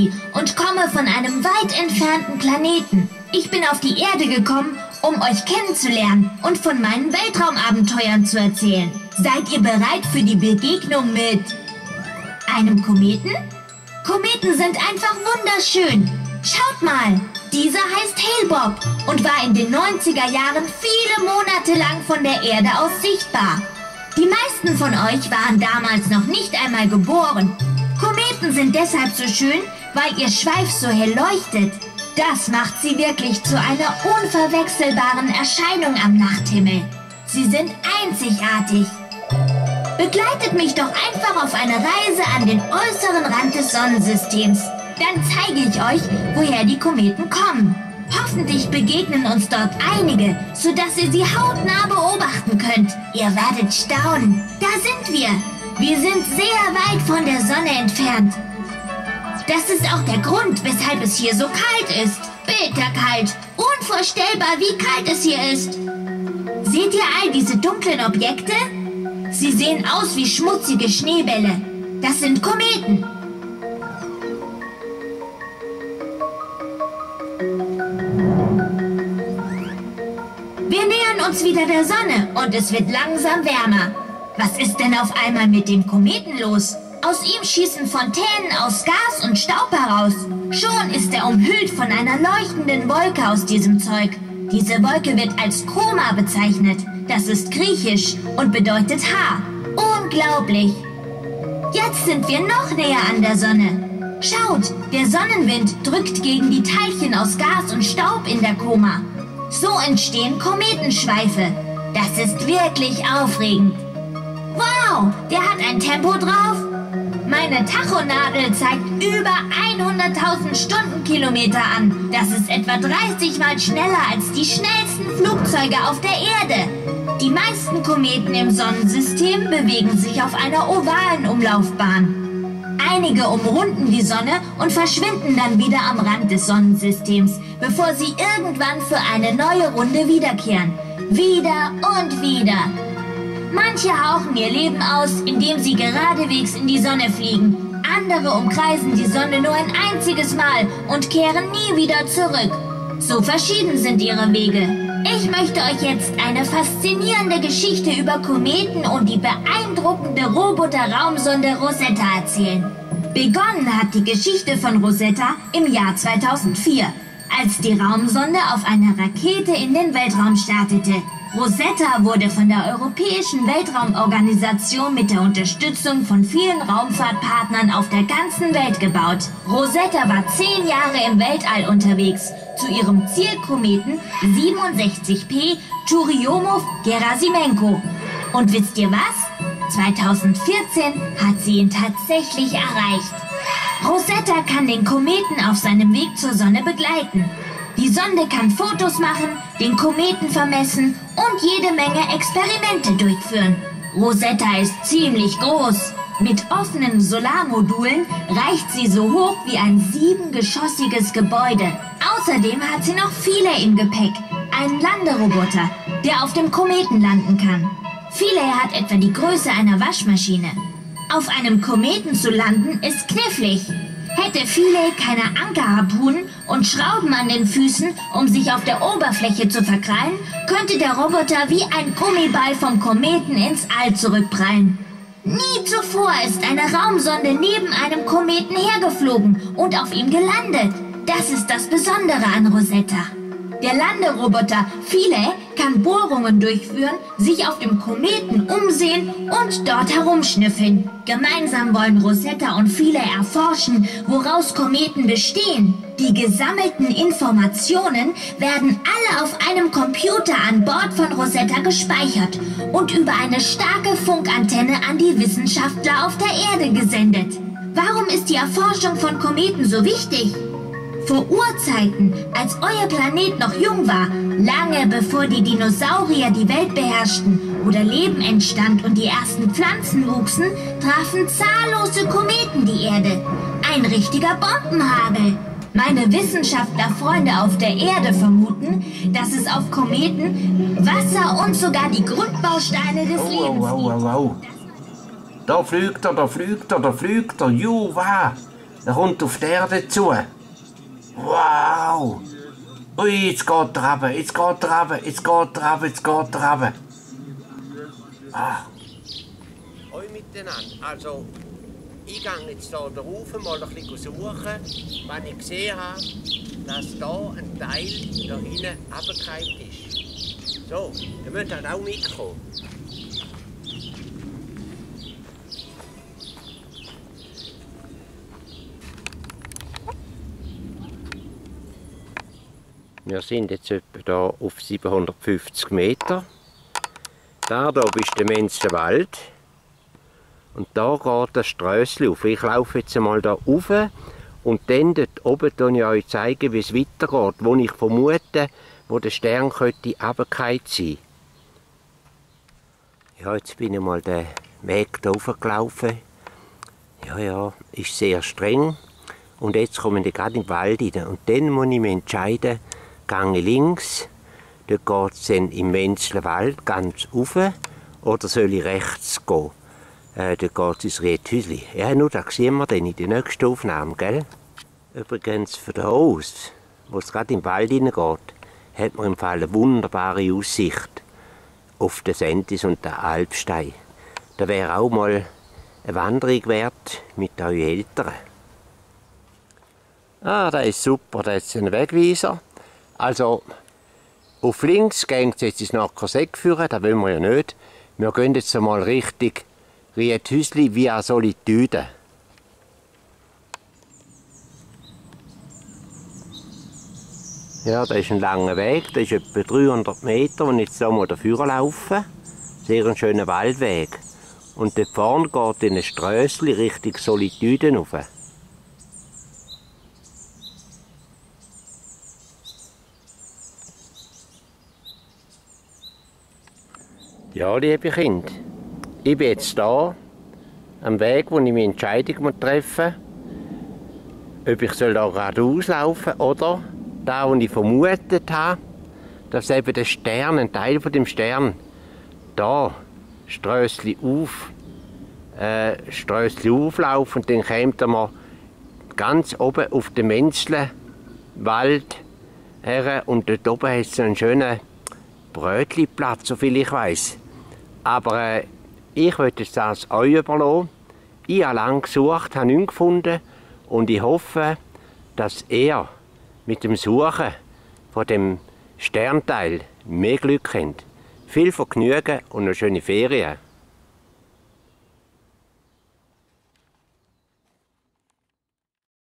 Jessie und komme von einem weit entfernten Planeten. Ich bin auf die Erde gekommen, um euch kennenzulernen und von meinen Weltraumabenteuern zu erzählen. Seid ihr bereit für die Begegnung mit einem Kometen? Kometen sind einfach wunderschön. Schaut mal, dieser heißt Hale-Bopp und war in den 90er Jahren viele Monate lang von der Erde aus sichtbar. Die meisten von euch waren damals noch nicht einmal geboren. Kometen sind deshalb so schön, weil ihr Schweif so hell leuchtet. Das macht sie wirklich zu einer unverwechselbaren Erscheinung am Nachthimmel. Sie sind einzigartig. Begleitet mich doch einfach auf eine Reise an den äußeren Rand des Sonnensystems. Dann zeige ich euch, woher die Kometen kommen. Hoffentlich begegnen uns dort einige, sodass ihr sie hautnah beobachten könnt. Ihr werdet staunen. Da sind wir. Wir sind sehr weit von der Sonne entfernt. Das ist auch der Grund, weshalb es hier so kalt ist. Bitterkalt. Unvorstellbar, wie kalt es hier ist. Seht ihr all diese dunklen Objekte? Sie sehen aus wie schmutzige Schneebälle. Das sind Kometen. Wir nähern uns wieder der Sonne und es wird langsam wärmer. Was ist denn auf einmal mit dem Kometen los? Aus ihm schießen Fontänen aus Gas und Staub heraus. Schon ist er umhüllt von einer leuchtenden Wolke aus diesem Zeug. Diese Wolke wird als Coma bezeichnet. Das ist griechisch und bedeutet Haar. Unglaublich! Jetzt sind wir noch näher an der Sonne. Schaut, der Sonnenwind drückt gegen die Teilchen aus Gas und Staub in der Koma. So entstehen Kometenschweife. Das ist wirklich aufregend. Wow, der hat ein Tempo drauf. Meine Tachonadel zeigt über 100.000 Stundenkilometer an. Das ist etwa 30 Mal schneller als die schnellsten Flugzeuge auf der Erde. Die meisten Kometen im Sonnensystem bewegen sich auf einer ovalen Umlaufbahn. Einige umrunden die Sonne und verschwinden dann wieder am Rand des Sonnensystems, bevor sie irgendwann für eine neue Runde wiederkehren. Wieder und wieder. Manche hauchen ihr Leben aus, indem sie geradewegs in die Sonne fliegen. Andere umkreisen die Sonne nur ein einziges Mal und kehren nie wieder zurück. So verschieden sind ihre Wege. Ich möchte euch jetzt eine faszinierende Geschichte über Kometen und die beeindruckende Roboter-Raumsonde Rosetta erzählen. Begonnen hat die Geschichte von Rosetta im Jahr 2004, als die Raumsonde auf einer Rakete in den Weltraum startete. Rosetta wurde von der Europäischen Weltraumorganisation mit der Unterstützung von vielen Raumfahrtpartnern auf der ganzen Welt gebaut. Rosetta war 10 Jahre im Weltall unterwegs, zu ihrem Zielkometen 67P Churyumov-Gerasimenko. Und wisst ihr was? 2014 hat sie ihn tatsächlich erreicht. Rosetta kann den Kometen auf seinem Weg zur Sonne begleiten. Die Sonde kann Fotos machen, den Kometen vermessen und jede Menge Experimente durchführen. Rosetta ist ziemlich groß. Mit offenen Solarmodulen reicht sie so hoch wie ein 7-geschossiges Gebäude. Außerdem hat sie noch viele im Gepäck. Einen Landeroboter, der auf dem Kometen landen kann. Philae hat etwa die Größe einer Waschmaschine. Auf einem Kometen zu landen ist knifflig. Hätte Philae keine Ankerharpunen und Schrauben an den Füßen, um sich auf der Oberfläche zu verkrallen, könnte der Roboter wie ein Gummiball vom Kometen ins All zurückprallen. Nie zuvor ist eine Raumsonde neben einem Kometen hergeflogen und auf ihm gelandet. Das ist das Besondere an Rosetta. Der Landeroboter Philae kann Bohrungen durchführen, sich auf dem Kometen umsehen und dort herumschnüffeln. Gemeinsam wollen Rosetta und Philae erforschen, woraus Kometen bestehen. Die gesammelten Informationen werden alle auf einem Computer an Bord von Rosetta gespeichert und über eine starke Funkantenne an die Wissenschaftler auf der Erde gesendet. Warum ist die Erforschung von Kometen so wichtig? Vor Urzeiten, als euer Planet noch jung war, lange bevor die Dinosaurier die Welt beherrschten oder Leben entstand und die ersten Pflanzen wuchsen, trafen zahllose Kometen die Erde. Ein richtiger Bombenhagel. Meine Wissenschaftlerfreunde auf der Erde vermuten, dass es auf Kometen Wasser und sogar die Grundbausteine des Lebens gibt. Da fliegt er, da fliegt er, da fliegt er, juwa! Er kommt auf die Erde zu. Wow! Ui, jetzt geht er runter, jetzt geht er runter, jetzt geht er runter, jetzt geht er runter. Ah. Hoi miteinander. Also, ich gehe jetzt hier rauf, mal ein bisschen suchen, wenn ich gesehen habe, dass hier ein Teil da hinten runtergefallen ist. So, ihr müsst halt auch mitkommen. Wir sind jetzt etwa hier auf 750 Meter. Da ist der Menzler Wald. Und da geht das Strössli auf. Ich laufe jetzt einmal hier rauf und dann dort oben zeige ich euch zeigen, wie es weitergeht, wo ich vermute, wo der Stern könnte runtergefallen sein. Ja, jetzt bin ich mal den Weg hier hochgelaufen. Ja, ist sehr streng. Und jetzt komme ich gerade in den Wald rein. Und dann muss ich mich entscheiden, gehe ich links, dort geht es dann im Menzler Wald ganz rauf, oder soll ich rechts gehen? Dort geht es ins Riethäusli. Ja, nur das sehen wir dann in der nächsten Aufnahme, gell? Übrigens, von da aus, wo es gerade im Wald hineingeht, hat man im Fall eine wunderbare Aussicht auf den Sentis und den Alpstein. Da wäre auch mal eine Wanderung wert mit euren Eltern. Ah, das ist super, das ist ein Wegweiser. Also, auf links geht es jetzt ins Nackerseck führen, das wollen wir ja nicht. Wir gehen jetzt einmal Richtung Riethäusli via Solitude. Ja, das ist ein langer Weg, das ist etwa 300 Meter, und jetzt hier mal dafür laufen. Sehr ein schöner Waldweg. Und dort vorne geht in ein Strössli Richtung Solitude rauf. Ja, liebe Kinder, ich bin jetzt hier am Weg, wo ich meine Entscheidung treffen muss, ob ich da geradeaus laufen soll oder da, wo ich vermutet habe, dass eben der Stern, ein Teil von dem Stern, da Strössli auflaufen, und dann kommt man ganz oben auf den Menzler Wald her, und dort oben hat es einen schönen Brötchenplatz, soviel ich weiss. Aber ich wollte jetzt das euch überlassen. Ich habe lange gesucht, habe nichts gefunden, und ich hoffe, dass ihr mit dem Suchen von dem Sternteil mehr Glück habt. Viel Vergnügen und eine schöne Ferien.